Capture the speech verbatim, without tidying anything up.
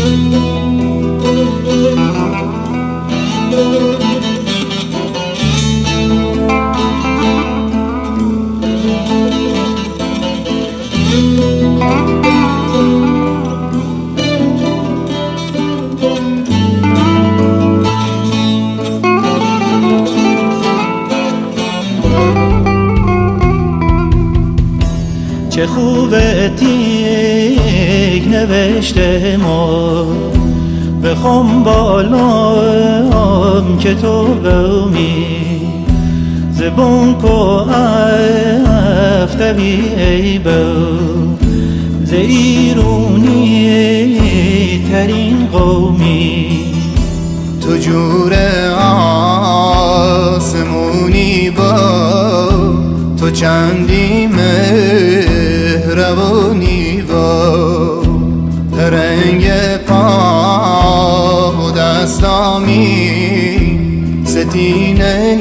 چه خوبه تیک نوشته ما بخوام بالام که تو بومی زبون کو افتوی ای بو ز ایرونی ترین قومی تو جور آسمونی با تو چندی مهربونی با رنگ پا و دستامی ستینه